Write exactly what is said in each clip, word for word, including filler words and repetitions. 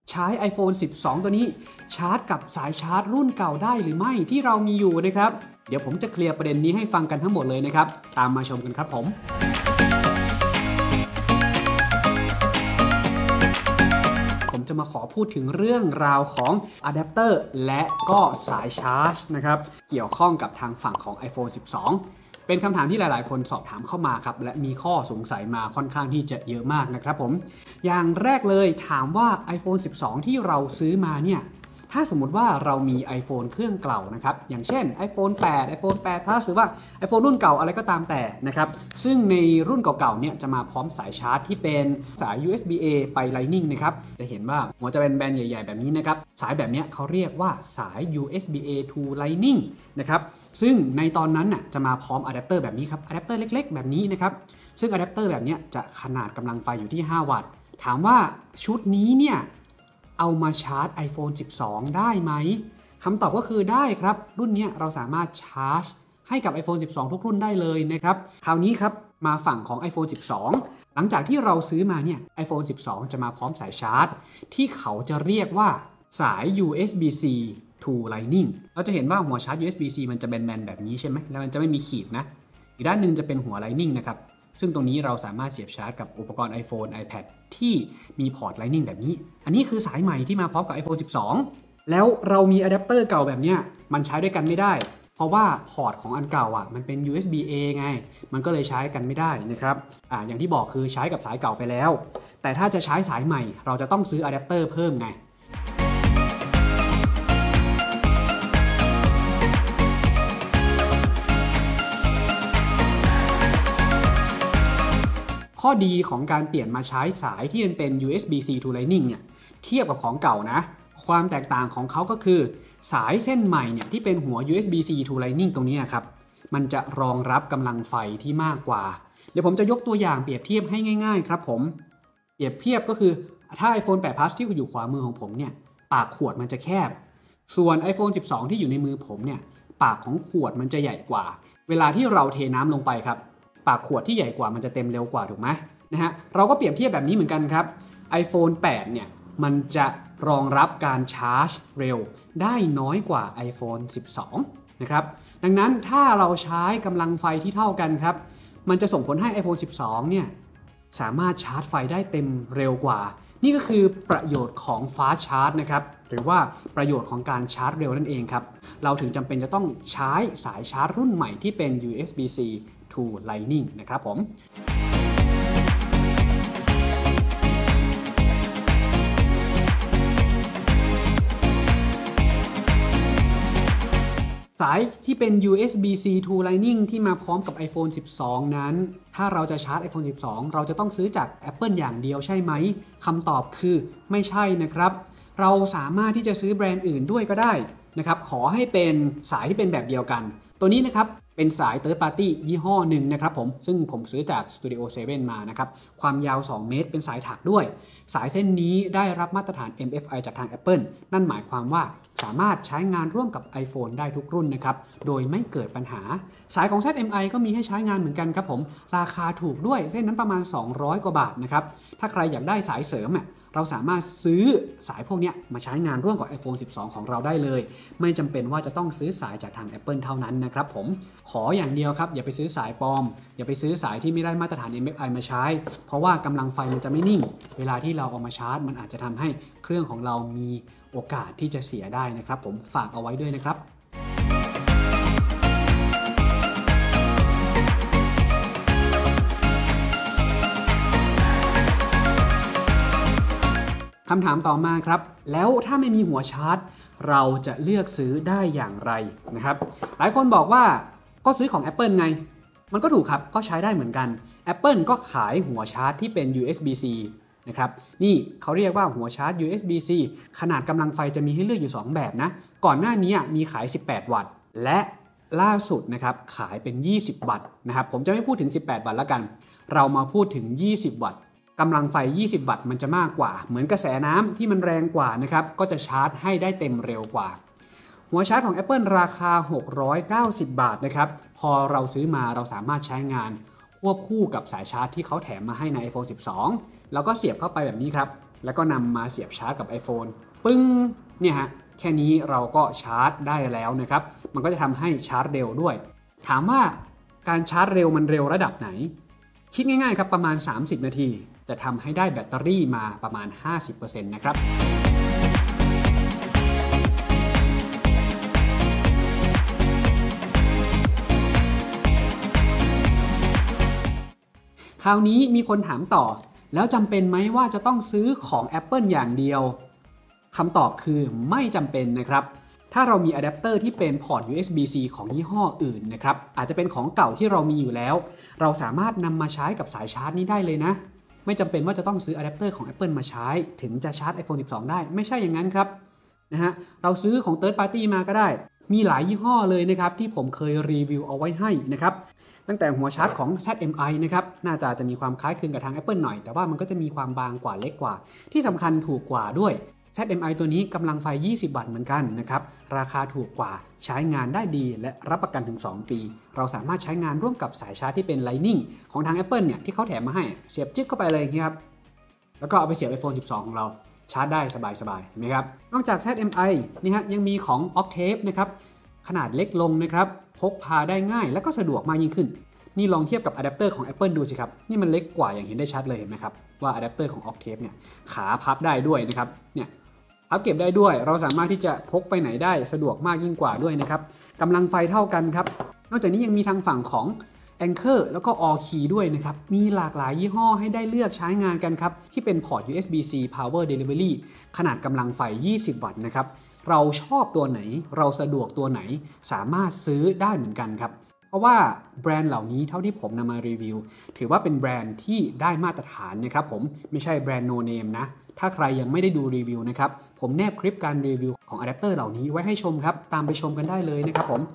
ใช้ iPhone สิบสอง ตัวนี้ชาร์จกับสายชาร์จรุ่นเก่าได้หรือไม่ที่เรามีอยู่นะครับเดี๋ยวผมจะเคลียร์ประเด็นนี้ให้ฟังกันทั้งหมดเลยนะครับตามมาชมกันครับผมผมจะมาขอพูดถึงเรื่องราวของอะแดปเตอร์และก็สายชาร์จนะครับเกี่ยวข้องกับทางฝั่งของ iPhone สิบสองเป็นคำถามที่หลายๆคนสอบถามเข้ามาครับและมีข้อสงสัยมาค่อนข้างที่จะเยอะมากนะครับผมอย่างแรกเลยถามว่า iPhone สิบสอง ที่เราซื้อมาเนี่ยถ้าสมมุติว่าเรามี iPhone เครื่องเก่านะครับอย่างเช่น iPhone แปด iPhone แปด Plus หรือว่า iPhone รุ่นเก่าอะไรก็ตามแต่นะครับซึ่งในรุ่นเก่าๆเนี่ยจะมาพร้อมสายชาร์จที่เป็นสาย ยู เอส บี เอ ไป Lightning นะครับจะเห็นว่าหัวจะเป็นแบนใหญ่ๆแบบนี้นะครับสายแบบนี้เขาเรียกว่าสาย ยู เอส บี เอ to Lightning นะครับซึ่งในตอนนั้นน่ะจะมาพร้อมอะแดปเตอร์แบบนี้ครับอะแดปเตอร์เล็กๆแบบนี้นะครับซึ่งอะแดปเตอร์แบบนี้จะขนาดกำลังไฟอยู่ที่ห้าวัตต์ถามว่าชุดนี้เนี่ยเอามาชาร์จ iPhone สิบสอง ได้ไหมคำตอบก็คือได้ครับรุ่นนี้เราสามารถชาร์จให้กับ iPhone สิบสอง ทุกรุ่นได้เลยนะครับคราวนี้ครับมาฝั่งของ iPhone สิบสอง หลังจากที่เราซื้อมาเนี่ย iPhone สิบสอง จะมาพร้อมสายชาร์จที่เขาจะเรียกว่าสาย ยู เอส บี ซี to Lightning เราจะเห็นว่าหัวชาร์จ ยู เอส บี ซี มันจะแบนๆแบบนี้ใช่ไหมแล้วมันจะไม่มีขีดนะอีกด้านหนึ่งจะเป็นหัว Lightning นะครับซึ่งตรงนี้เราสามารถเสียบชาร์จกับอุปกรณ์ iPhone iPad ที่มีพอร์ต Lightning แบบนี้อันนี้คือสายใหม่ที่มาพร้อมกับ iPhone สิบสอง แล้วเรามีอะแดปเตอร์เก่าแบบเนี้ยมันใช้ด้วยกันไม่ได้เพราะว่าพอร์ตของอันเก่าอ่ะมันเป็น ยู เอส บี เอ ไงมันก็เลยใช้กันไม่ได้นะครับอ่าอย่างที่บอกคือใช้กับสายเก่าไปแล้วแต่ถ้าจะใช้สายใหม่เราจะต้องซื้ออะแดปเตอร์เพิ่มไงข้อดีของการเปลี่ยนมาใช้สายที่มันเป็น ยู เอส บี ซี to Lightning เนี่ยเทียบกับของเก่านะความแตกต่างของเขาก็คือสายเส้นใหม่เนี่ยที่เป็นหัว ยู เอส บี ซี to Lightning ตรงนี้ครับมันจะรองรับกำลังไฟที่มากกว่าเดี๋ยวผมจะยกตัวอย่างเปรียบเทียบให้ง่ายๆครับผมเปรียบเทียบก็คือถ้า iPhone แปด Plus ที่อยู่ขวามือของผมเนี่ยปากขวดมันจะแคบส่วน iPhone สิบสอง ที่อยู่ในมือผมเนี่ยปากของขวดมันจะใหญ่กว่าเวลาที่เราเทน้ำลงไปครับปากขวดที่ใหญ่กว่ามันจะเต็มเร็วกว่าถูกไหมนะฮะเราก็เปรียบเทียบแบบนี้เหมือนกันครับ iPhone แปดเนี่ยมันจะรองรับการชาร์จเร็วได้น้อยกว่า iPhone สิบสองนะครับดังนั้นถ้าเราใช้กำลังไฟที่เท่ากันครับมันจะส่งผลให้ iPhone สิบสองเนี่ยสามารถชาร์จไฟได้เต็มเร็วกว่านี่ก็คือประโยชน์ของ Fast Charge นะครับหรือว่าประโยชน์ของการชาร์จเร็วนั่นเองครับเราถึงจำเป็นจะต้องใช้สายชาร์จรุ่นใหม่ที่เป็น ยู เอส บี ซี to Lightning นะครับผมสายที่เป็น ยู เอส บี ซี to Lightning ที่มาพร้อมกับ iPhone สิบสอง นั้นถ้าเราจะชาร์จ iPhone สิบสอง เราจะต้องซื้อจาก Apple อย่างเดียวใช่ไหมคำตอบคือไม่ใช่นะครับเราสามารถที่จะซื้อแบรนด์อื่นด้วยก็ได้นะครับขอให้เป็นสายที่เป็นแบบเดียวกันตัวนี้นะครับเป็นสาย Third Party ยี่ห้อหนึ่งนะครับผมซึ่งผมซื้อจาก Studio เซเว่น มานะครับความยาวสองเมตรเป็นสายถักด้วยสายเส้นนี้ได้รับมาตรฐาน เอ็ม เอฟ ไอ จากทาง Apple นั่นหมายความว่าสามารถใช้งานร่วมกับ iPhone ได้ทุกรุ่นนะครับโดยไม่เกิดปัญหาสายของ แซด เอ็ม ไอ ก็มีให้ใช้งานเหมือนกันครับผมราคาถูกด้วยเส้นนั้นประมาณสองร้อยกว่าบาทนะครับถ้าใครอยากได้สายเสริมอ่ะเราสามารถซื้อสายพวกนี้มาใช้งานร่วมกับ iPhone สิบสอง ของเราได้เลยไม่จำเป็นว่าจะต้องซื้อสายจากทาง Apple เท่านั้นนะครับผมขออย่างเดียวครับอย่าไปซื้อสายปลอมอย่าไปซื้อสายที่ไม่ได้มาตรฐาน เอ็ม เอฟ ไอ มาใช้เพราะว่ากำลังไฟมันจะไม่นิ่งเวลาที่เราเอามาชาร์จมันอาจจะทำให้เครื่องของเรามีโอกาสที่จะเสียได้นะครับผมฝากเอาไว้ด้วยนะครับคำถามต่อมาครับแล้วถ้าไม่มีหัวชาร์จเราจะเลือกซื้อได้อย่างไรนะครับหลายคนบอกว่าก็ซื้อของ Apple ไงมันก็ถูกครับก็ใช้ได้เหมือนกัน Apple ก็ขายหัวชาร์จที่เป็น ยู เอส บี ซี นะครับนี่เขาเรียกว่าหัวชาร์จ ยู เอส บี ซี ขนาดกำลังไฟจะมีให้เลือกอยู่สองแบบนะก่อนหน้านี้มีขายสิบแปดวัตต์และล่าสุดนะครับขายเป็นยี่สิบวัตต์นะครับผมจะไม่พูดถึงสิบแปดวัตต์แล้วกันเรามาพูดถึงยี่สิบวัตต์กำลังไฟยี่สิบวัตต์มันจะมากกว่าเหมือนกระแสน้ำที่มันแรงกว่านะครับก็จะชาร์จให้ได้เต็มเร็วกว่าหัวชาร์จของ Apple ราคาหกร้อยเก้าสิบบาทนะครับพอเราซื้อมาเราสามารถใช้งานควบคู่กับสายชาร์จที่เขาแถมมาให้ใน iPhone สิบสองแล้วก็เสียบเข้าไปแบบนี้ครับแล้วก็นำมาเสียบชาร์จกับ iPhone ปึ้งเนี่ยฮะแค่นี้เราก็ชาร์จได้แล้วนะครับมันก็จะทำให้ชาร์จเร็วด้วยถามว่าการชาร์จเร็วมันเร็วระดับไหนคิดง่ายๆครับประมาณสามสิบนาทีจะทำให้ได้แบตเตอรี่มาประมาณ ห้าสิบเปอร์เซ็นต์ นะครับคราวนี้มีคนถามต่อแล้วจำเป็นไหมว่าจะต้องซื้อของ Apple อย่างเดียวคำตอบคือไม่จำเป็นนะครับถ้าเรามีอะแดปเตอร์ที่เป็นพอร์ต ยู เอส บี ซี ของยี่ห้ออื่นนะครับอาจจะเป็นของเก่าที่เรามีอยู่แล้วเราสามารถนำมาใช้กับสายชาร์จนี้ได้เลยนะไม่จำเป็นว่าจะต้องซื้ออะแดปเตอร์ของ Apple มาใช้ถึงจะชาร์จ iPhone สิบสอง ได้ไม่ใช่อย่างนั้นครับนะฮะเราซื้อของ Third Party มาก็ได้มีหลายยี่ห้อเลยนะครับที่ผมเคยรีวิวเอาไว้ให้นะครับตั้งแต่หัวชาร์จของ แซด เอ็ม ไอ นะครับหน้าตาจะมีความคล้ายคลึงกับทาง Apple หน่อยแต่ว่ามันก็จะมีความบางกว่าเล็กกว่าที่สำคัญถูกกว่าด้วย แซด เอ็ม ไอ ตัวนี้กำลังไฟยี่สิบวัตต์เหมือนกันนะครับราคาถูกกว่าใช้งานได้ดีและรับประกันถึงสองปีเราสามารถใช้งานร่วมกับสายชาร์จที่เป็น Lightning ของทาง Apple เนี่ยที่เขาแถมมาให้เสียบจิ๊กเข้าไปเลยครับแล้วก็เอาไปเสียบ iPhone สิบสอง ของเราชาร์จได้สบายๆนะครับนอกจาก แซด เอ็ม ไอ นี่ฮะยังมีของ Octave นะครับขนาดเล็กลงนะครับพกพาได้ง่ายและก็สะดวกมากยิ่งขึ้นนี่ลองเทียบกับอะแดปเตอร์ของ Apple ดูสิครับนี่มันเล็กกว่าอย่างเห็นได้ชัดเลยเห็นไหมครับว่าอะแดปเตอร์ของ Octave เนี่ยขาพับได้ด้วยนะครับเนี่ยพับเก็บได้ด้วยเราสามารถที่จะพกไปไหนได้สะดวกมากยิ่งกว่าด้วยนะครับกำลังไฟเท่ากันครับนอกจากนี้ยังมีทางฝั่งของ Anchor แล้วก็ All Key ด้วยนะครับมีหลากหลายยี่ห้อให้ได้เลือกใช้งานกันครับที่เป็นพอร์ต ยู เอส บี ซี Power Delivery ขนาดกำลังไฟยี่สิบวัตต์นะครับเราชอบตัวไหนเราสะดวกตัวไหนสามารถซื้อได้เหมือนกันครับเพราะว่าแบรนด์เหล่านี้เท่าที่ผมนำมารีวิวถือว่าเป็นแบรนด์ที่ได้มาตรฐานนะครับผมไม่ใช่แบรนด์โนเนมนะถ้าใครยังไม่ได้ดูรีวิวนะครับผมแนบคลิปการรีวิวของอะแดปเตอร์เหล่านี้ไว้ให้ชมครับตามไปชมกันได้เลยนะครับผม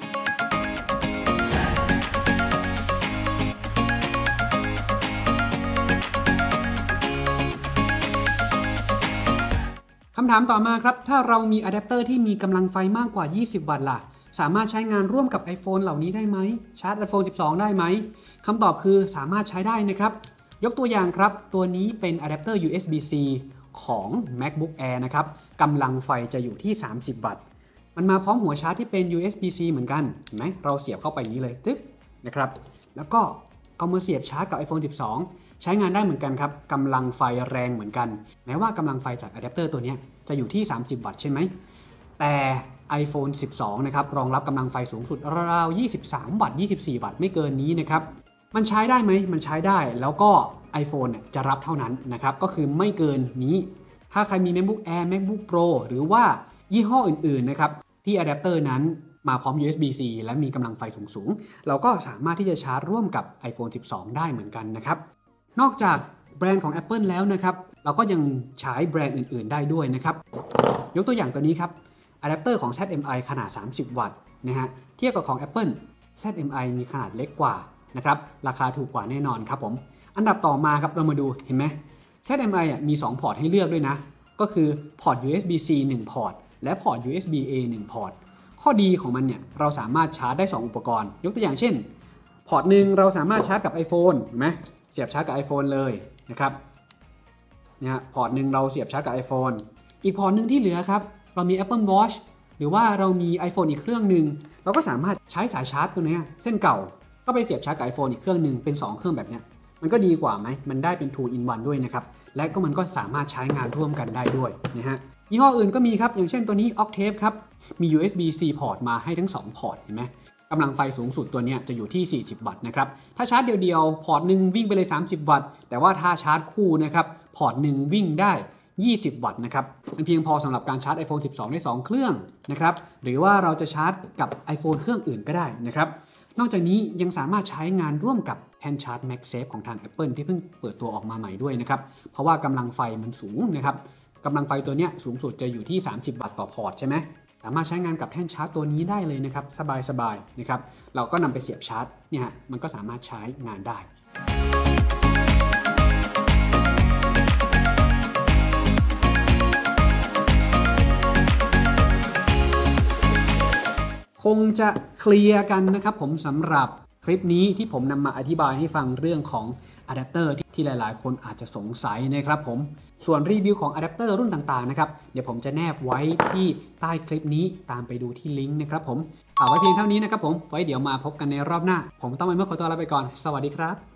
คำถามต่อมาครับถ้าเรามีอะแดปเตอร์ที่มีกำลังไฟมากกว่ายี่สิบวัตต์ล่ะสามารถใช้งานร่วมกับ iPhone เหล่านี้ได้ไหมชาร์จ iPhone สิบสอง ได้ไหมคำตอบคือสามารถใช้ได้นะครับยกตัวอย่างครับตัวนี้เป็นอะแดปเตอร์ ยู เอส บี ซี ของ MacBook Air นะครับกำลังไฟจะอยู่ที่สามสิบวัตต์มันมาพร้อมหัวชาร์จที่เป็น ยู เอส บี ซี เหมือนกันเห็นไหมเราเสียบเข้าไปอย่างนี้เลยตึ๊กนะครับแล้วก็เอามาเสียบชาร์จกับ iPhone สิบสอง ใช้งานได้เหมือนกันครับกำลังไฟแรงเหมือนกันแม้ว่ากำลังไฟจากอะแดปเตอร์ตัวนี้จะอยู่ที่สามสิบวัตต์ใช่ไหมแต่ iPhone สิบสอง นะครับรองรับกำลังไฟสูงสุดราวๆยี่สิบสามวัตต์ยี่สิบสี่วัตต์ไม่เกินนี้นะครับมันใช้ได้ไหมมันใช้ได้แล้วก็ iPhone เนี่ยจะรับเท่านั้นนะครับก็คือไม่เกินนี้ถ้าใครมี MacBook Air MacBook Pro หรือว่ายี่ห้ออื่นๆนะครับที่อะแดปเตอร์นั้นมาพร้อม ยู เอส บี ซี และมีกำลังไฟสูงๆเราก็สามารถที่จะชาร์จร่วมกับ iPhone สิบสอง ได้เหมือนกันนะครับนอกจากแบรนด์ของ Apple แล้วนะครับเราก็ยังใช้แบรนด์อื่นๆได้ด้วยนะครับยกตัวอย่างตัวนี้ครับอะแดปเตอร์ของ แซด เอ็ม ไอ ขนาดสามสิบวัตต์นะฮะเทียบกับของ Apple แซด เอ็ม ไอ มีขนาดเล็กกว่านะครับราคาถูกกว่าแน่นอนครับผมอันดับต่อมาครับเรามาดูเห็นไหม แซด เอ็ม ไอ อ่ะมีสองพอร์ตให้เลือกด้วยนะก็คือพอร์ต ยู เอส บี ซี หนึ่งพอร์ตและพอร์ต ยู เอส บี เอ หนึ่งพอร์ตข้อดีของมันเนี่ยเราสามารถชาร์จได้สองอุปกรณ์ยกตัวอย่างเช่นพอร์ตหนึ่งเราสามารถชาร์จกับ iPhone เห็นไหมเสียบชาร์จกับ iPhone เลยนะครับเนี่ยพอร์ตหนึ่งเราเสียบชาร์จกับ iPhone อีกพอร์ตหนึ่งที่เหลือครับเรามี Apple Watch หรือว่าเรามี iPhone อีกเครื่องหนึ่งเราก็สามารถใช้สายชาร์จตัวนี้เส้นเก่าก็ไปเสียบชาร์จกับ iPhone อีกเครื่องหนึ่งเป็นสองเครื่องแบบนี้มันก็ดีกว่าไหมมันได้เป็น two in one ด้วยนะครับและก็มันก็สามารถใช้งานร่วมกันได้ด้วยนะฮะยี่ห้ออื่นก็มีครับอย่างเช่นตัวนี้ Octave ครับมี ยู เอส บี ซี พอร์ตมาให้ทั้งสองพอร์ตเห็นไหมกำลังไฟสูงสุดตัวนี้จะอยู่ที่สี่สิบวัตต์นะครับถ้าชาร์จเดียวๆพอร์ตหนึ่งวิ่งไปเลยสามสิบวัตต์แต่ว่าถ้าชาร์จคู่นะครับพอร์ตหนึ่งวิ่งได้ยี่สิบวัตต์นะครับมันเพียงพอสำหรับการชาร์จ iPhone สิบสอง ได้สองเครื่องนะครับหรือว่าเราจะชาร์จกับ iPhone เครื่องอื่นก็ได้นะครับนอกจากนี้ยังสามารถใช้งานร่วมกับแท่นชาร์จ MagSafe ของทาง Apple ที่เพิ่งเปิดตัวออกมาใหม่ด้วยนะครับเพราะว่ากำลังไฟมันสูงนะครับกำลังไฟตัวนี้สูงสุดจะอยู่ที่สามสิบวัตต์ต่อพอร์ตใช่ไหมสามารถใช้งานกับแท่นชาร์จตัวนี้ได้เลยนะครับสบายๆนะครับเราก็นำไปเสียบชาร์จเนี่ยฮะมันก็สามารถใช้งานได้คงจะเคลียร์กันนะครับผมสำหรับคลิปนี้ที่ผมนำมาอธิบายให้ฟังเรื่องของอะแดปเตอร์ที่ที่หลายๆ คนอาจจะสงสัยนะครับผมส่วนรีวิวของอะแดปเตอร์รุ่นต่างๆนะครับเดี๋ยวผมจะแนบไว้ที่ใต้คลิปนี้ตามไปดูที่ลิงก์นะครับผมเอาไว้เพียงเท่านี้นะครับผมไว้เดี๋ยวมาพบกันในรอบหน้าผมต้องไปเมื่อขอตัวลาไปก่อนสวัสดีครับ